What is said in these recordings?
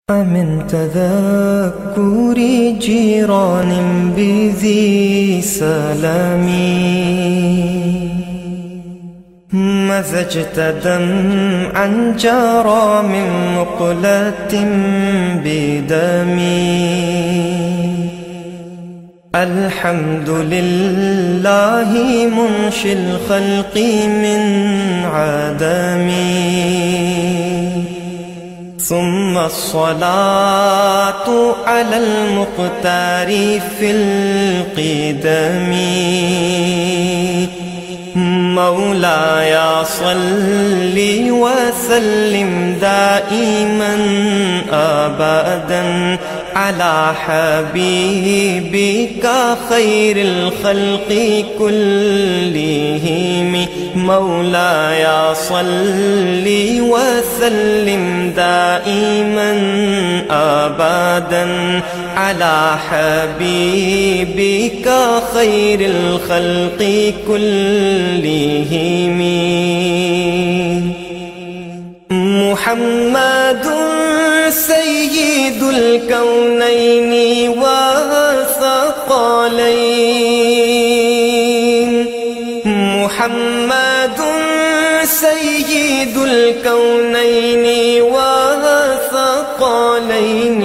من تذكر جيران بذي سلامي مزجت دمعا جرى من مقلة بدمي الحمد لله منشي الخلق من عدمي ثم الصلاة على المختار في القدم مولاي صل وسلم دائما أبدا على حبيبك خير الخلق كلهم مولاي صل وسلم دائما أبدا على حبيبك خير الخلق كلهم محمد سيد الكونين والثقلين محمد سيد الكونين والثقلين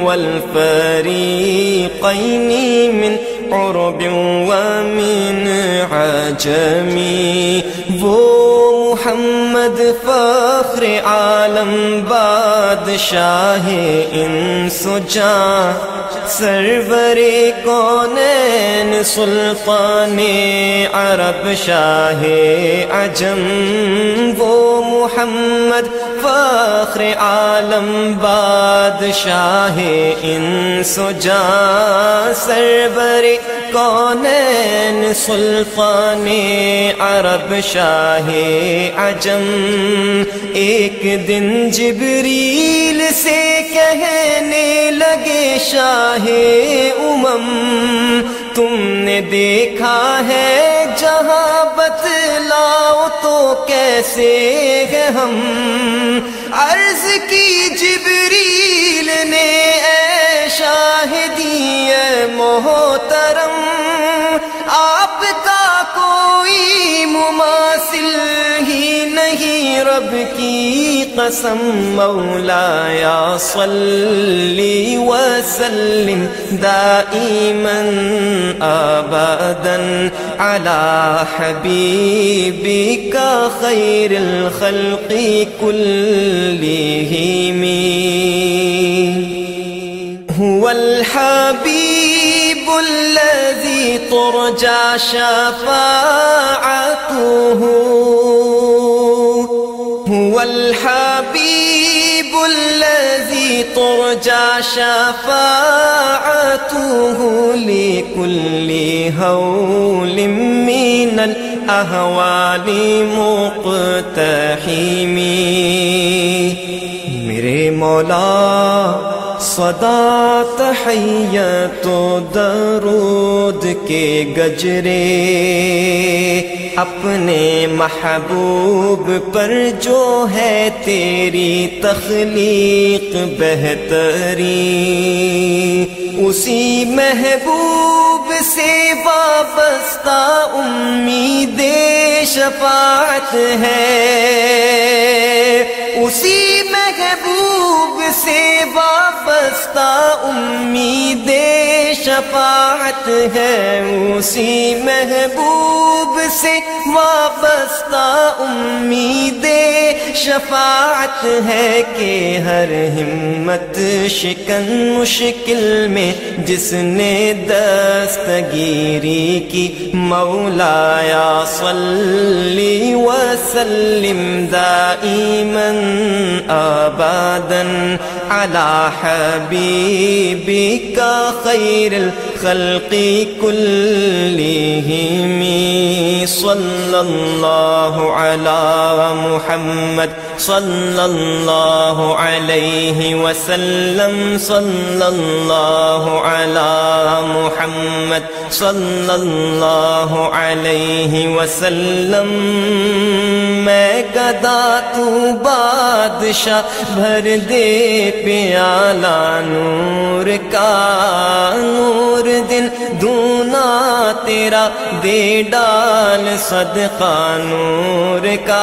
والفريقين من عرب ومن عجم وہ محمد فخر عالم بادشاہ انس و جاں سرور کونین سلطان عرب شاہ عجم وہ محمد فخر عالم بادشاہ انس و جاں سرور کونین سلطان عرب شاہ عجم ایک دن جبریل سے کہنے لگے شاہ امم تم نے دیکھا ہے جہاں بتلاؤ تو کیسے ہے ہم عرض کی جبریل نے اے شاہدی اے محترم آپ کا کوئی مماثل ہی نہیں رب کی قسم مولاي صل وسلم دائما أبدا على حبيبك خير الخلق كلهم هو الحبيب الذي ترجى شفاعته هو الحبيب الذي ترجى شفاعته لكل هول من الأهوال مقتحم میرے مولا صدا تحیت و درود کے گجرے اپنے محبوب پر جو ہے تیری تخلیق بہتری اسی محبوب سے وابستہ امید شفاعت ہے اسی محبوب سے وابستہ امید شفاعت ہے اسی محبوب سے وابستہ امید شفاعت ہے کہ ہر ہمت شکن مشکل میں جس نے دستگیری کی مولاي صل وسلم دائما أبدا على حبيبك خير الخلق كلهم صلى الله على محمد صلى الله عليه وسلم صلى الله على محمد صلى الله عليه وسلم میں گدا تو بادشاہ بھر دے پیالہ نور کا نور دن دونا تیرا دے ڈال صدقہ نور کا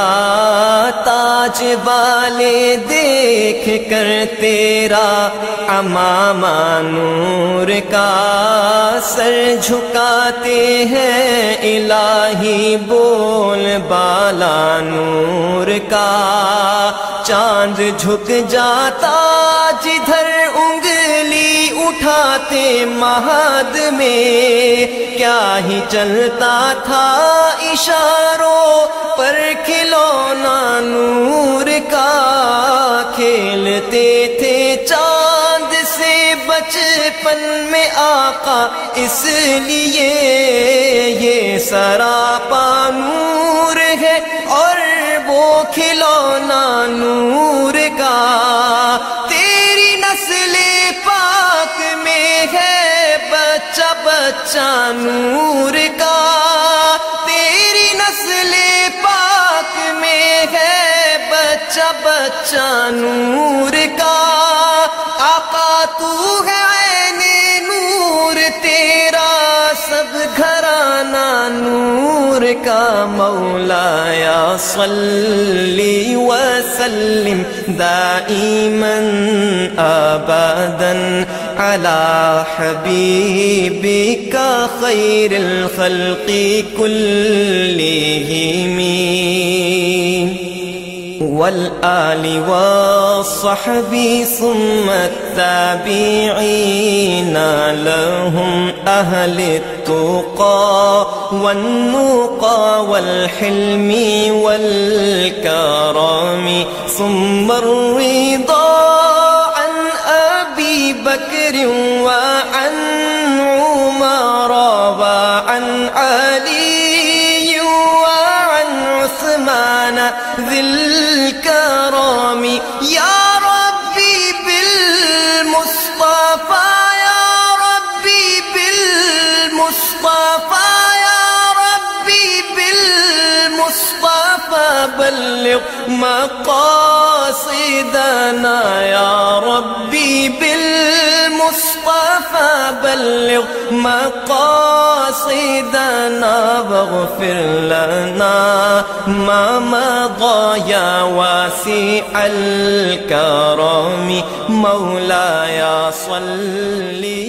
تاج والے دیکھ کر تیرا امامہ نور کا سر جھکاتے ہیں الہی بول بالا نور کا چاند جھک جاتا جدھر انگلی اٹھاتے مہد میں کیا ہی چلتا تھا اشاروں پر کھلونا نور کا کھیلتے تھے چاند سے بچپن میں آقا اس لیے یہ سراپا نور ہے اور وہ کھلونا نور کا تیری نسل پاک میں ہے بچہ بچہ نور کا تیری نسل پاک میں ہے بچہ بچہ نور کا آقا تو ہے عین نور تیرا سب گھرانہ نور کا مولایا صلی وسلم دائما ابدا على حبیبک خیر الخلق كلهم والآل والصحب ثم التابعين لهم أهل التقى والنقى والحلم والكرم ثم الرضا عن أبي بكر وعن عمر وعن علي وعن عثمان ذي الكرم يا ربي بالمصطفى يا ربي بالمصطفى يا ربي بالمصطفى بلغ مقاصدنا يا ربي بالمصطفى بلغ مقاصدنا واغفر لنا ما مضى يا واسع الكرم مولاي صلِّ